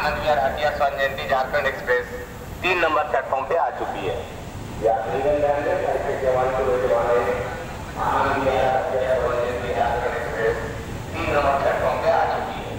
आनंद Vihar Hatia Swarna Jayanti Jharkhand express 3 number platform पे आ चुकी है। यात्रीगण ध्यान दें, आनंद Vihar Hatia Swarna Jayanti Jharkhand express 3 number platform पे आ चुकी है।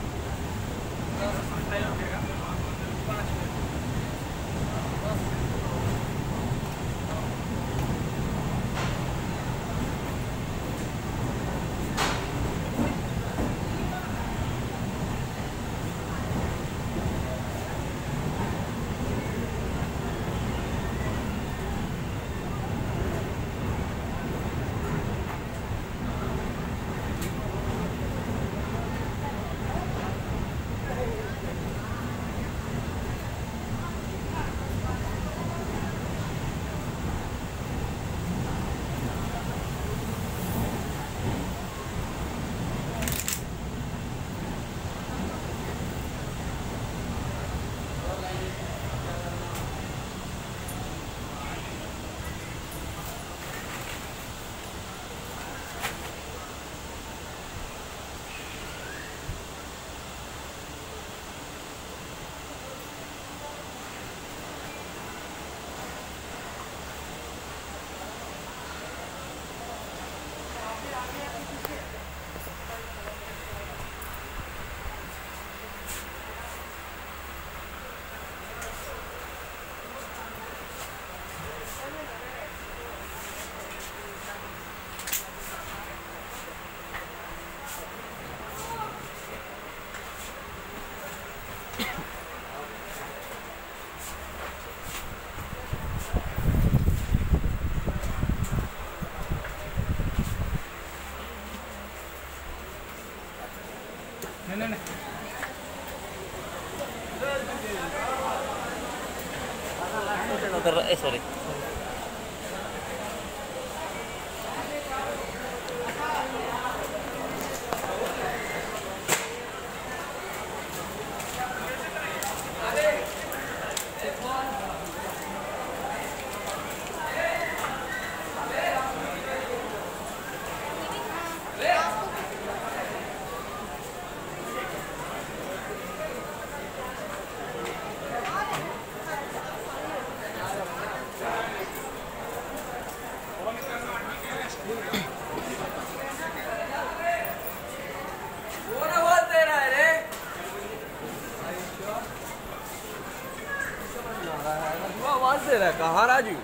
Sorry. आवाज दे रहा है कहाँ राजू?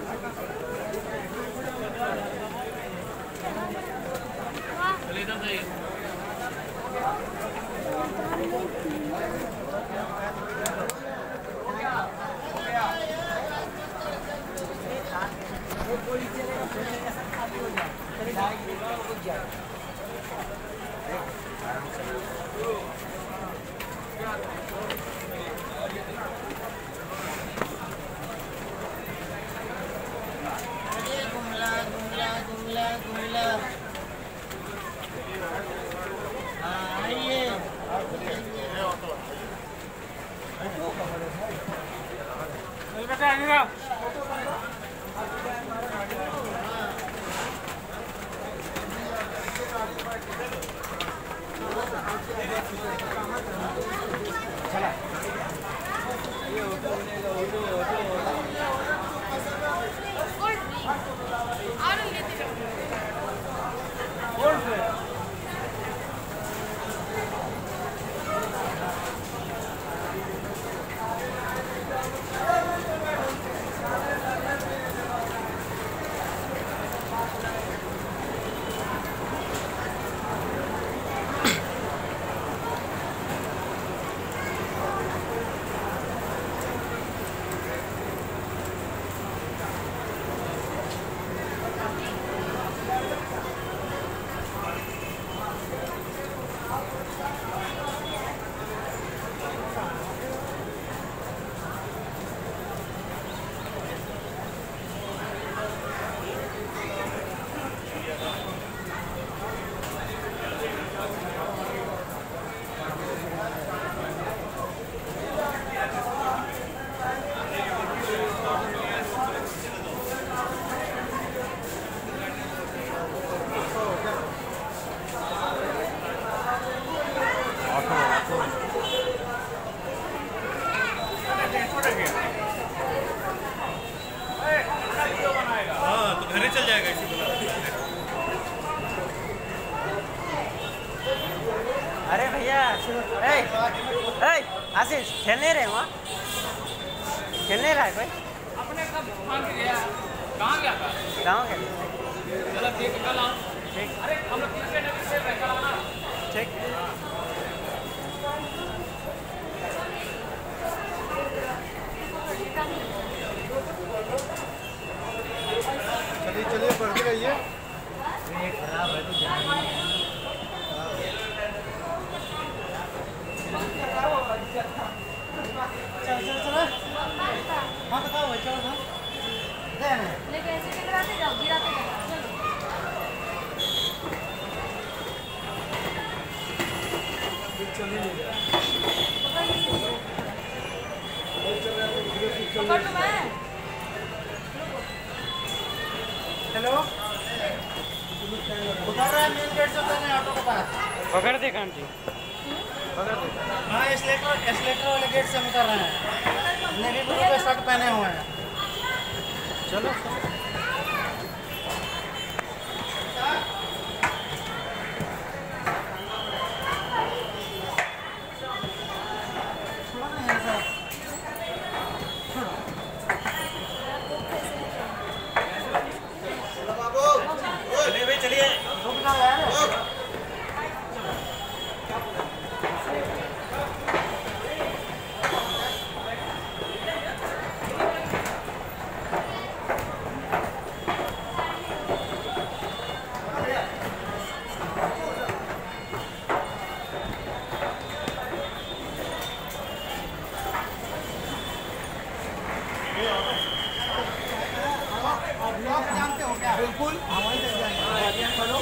Later, अरे भैया आशीष खेलने रहे वहाँ खेलने रहा है कोई अपने कहाँ गया था गाँव के चलो ठीक कल आओ ठीक अरे हम लोग क्रिकेट अभी खेल रहे कल आना ठीक चलिए चलिए पढ़ते रहिए खराब है तो चल चल चल हाँ तो कहाँ चल हाँ लेकिन ऐसे टकराते जाओ गिराते जाओ चलिए पकड़ लो मैं हेलो उतर रहा है मेन गेट से उतरना है ऑटो के पास पकड़ दे कांटी हाँ एस्लेटर वाले गेट से हम उतर रहे हैं नेवी ब्लू का शर्ट पहने हुए हैं चलो चलिए भाई चलिए जानते हो क्या बिल्कुल हमारी तक जाएंगे चलो